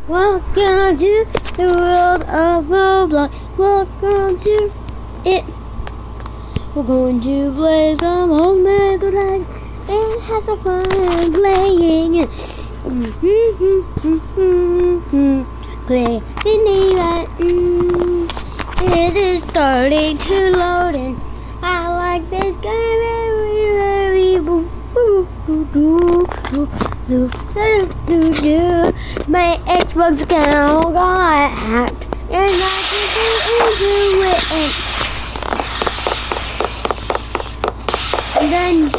Welcome to the world of Roblox. Welcome to it. We're going to play some old metal dragon and have some fun playing it. Play it is starting to load and I like this game very my Xbox account got hacked and I just into it and then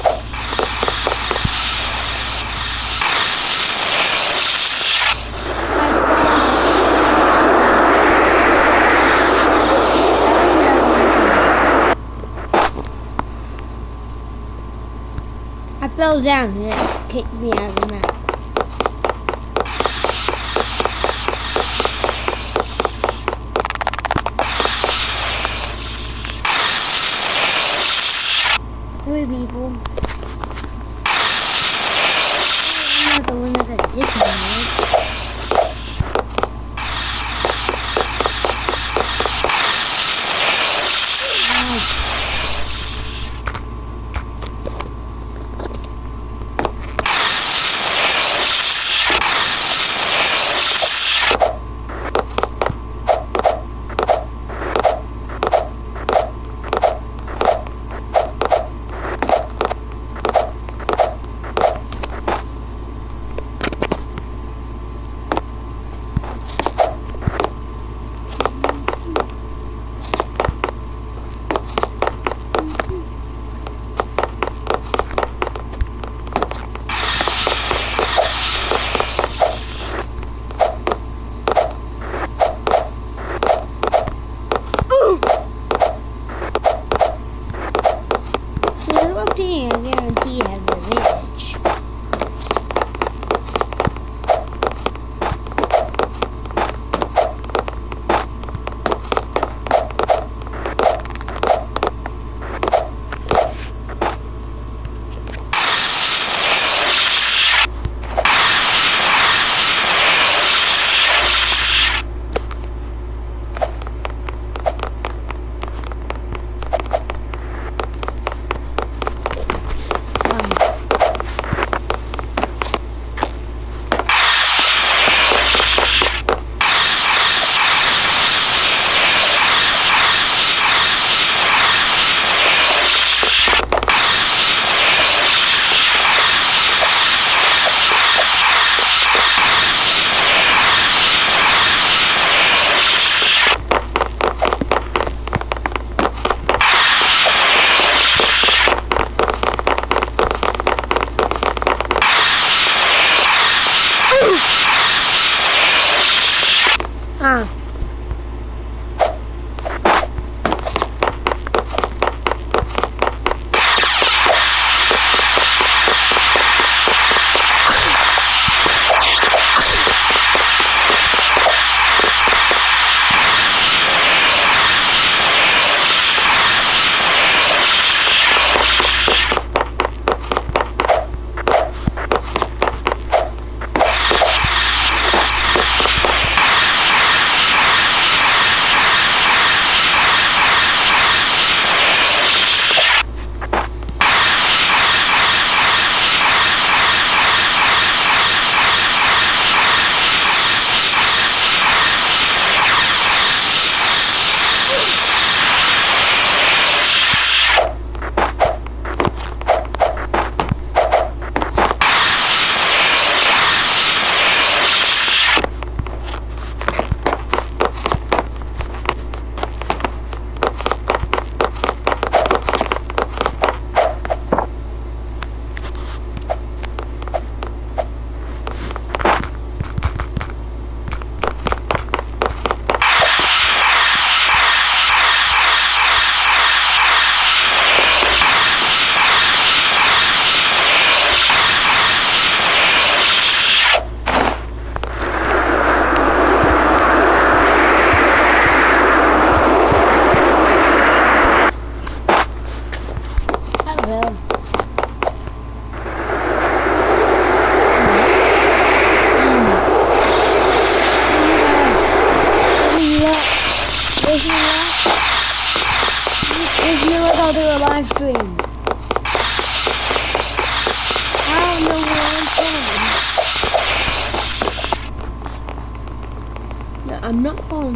I fell down and it kicked me out of the map. Three people. I'm not the one that got disappointed. live stream. I don't know where I'm falling. No, I'm not falling.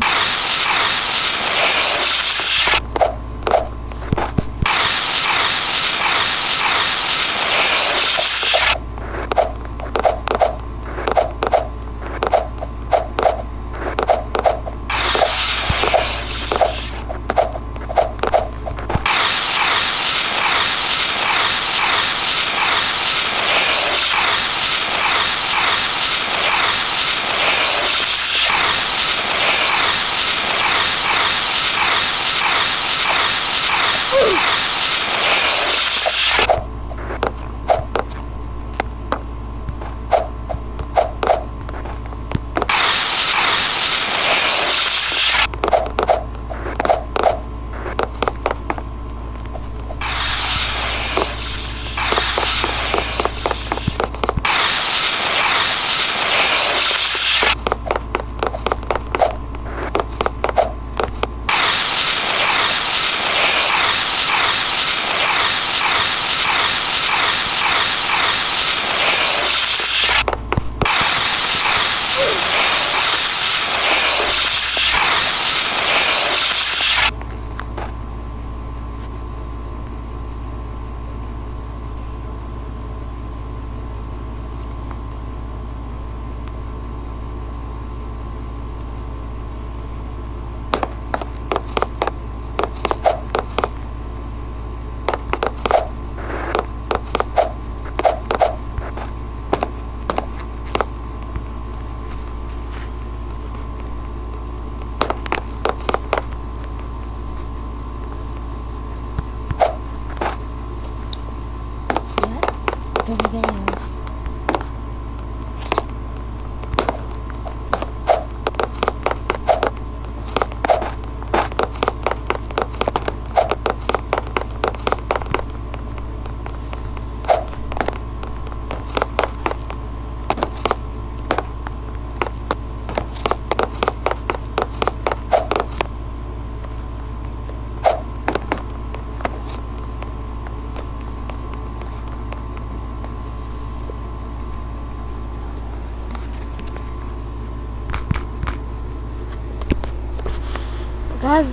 Guys,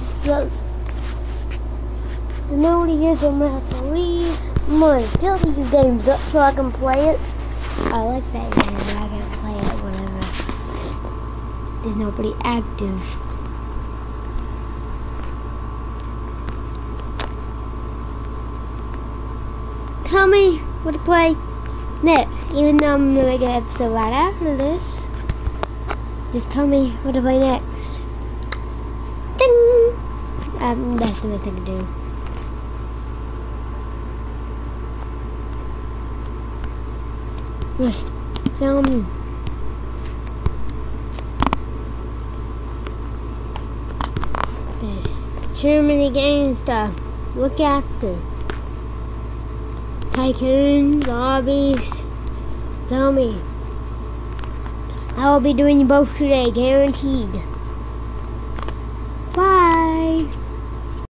you know what it is, I'm gonna have to leave. I'm gonna fill these games up so I can play it. I like that game, but I can't play it whenever there's nobody active. Tell me what to play next, even though I'm gonna make an episode right after this. Just tell me what to play next. Ding! That's the best thing to do. Just tell me. There's too many games to look after. Tycoon, zombies. Tell me. I will be doing both today, guaranteed.